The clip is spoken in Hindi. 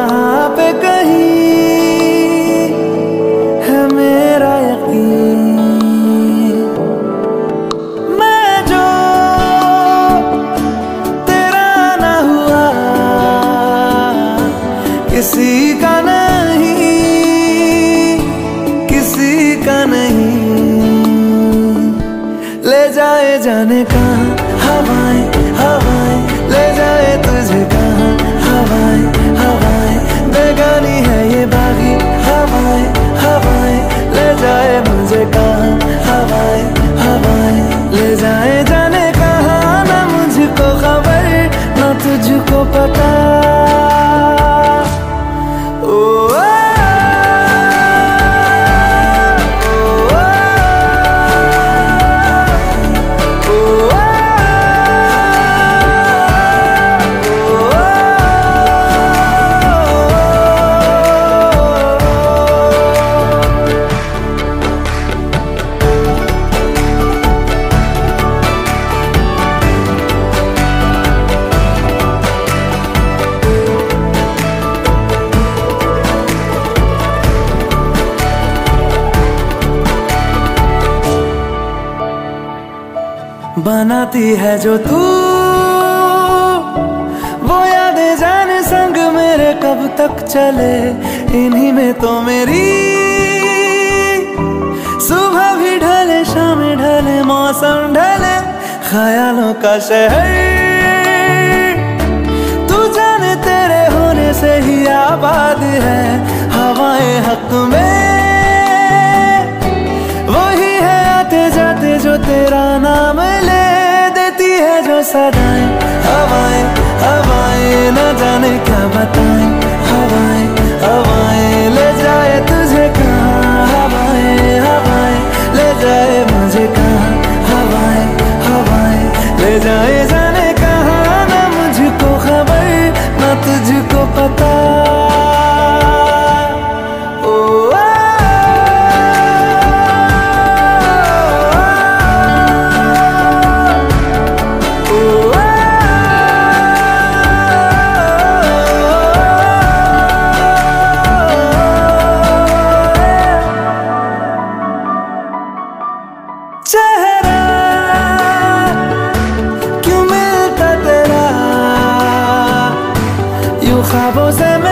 यहाँ पे कहीं है मेरा यकीन। मैं जो तेरा ना हुआ किसी का नहीं, किसी का नहीं। ले जाए जाने कहाँ हवाएं हवाएं, ले जाए तुझे कहाँ हवाएं हवाएं। बेगानी है ये बागी हवाएं हवाएं, ले जाए मुझे कहाँ हवाएं हवाएं। ले जाए जाने कहाँ, ना मुझको खबर ना तुझको पता। बनाती है जो तू वो यादें जाने संग मेरे कब तक चले। इन्हीं में तो मेरी सुबह भी ढले शाम ढले मौसम ढले। ख्यालों का शहर तू जाने तेरे होने से ही आबाद है। हवाएं हक में वही है आते जाते जो तेरा नाम ले देती है जो सदाएं। हवाएं हवाएं न जाने क्या बताएं। हवाएं हवाएं ले जाए तुझे कहाँ हवाएं हवाएं, ले जाए मुझे कहाँ हवाएं हवाएं। ले जाए जाने कहाँ, ना मुझको खबर ना तुझको पता। चेहरा क्यों मिलता तेरा यूं ख्वाबों से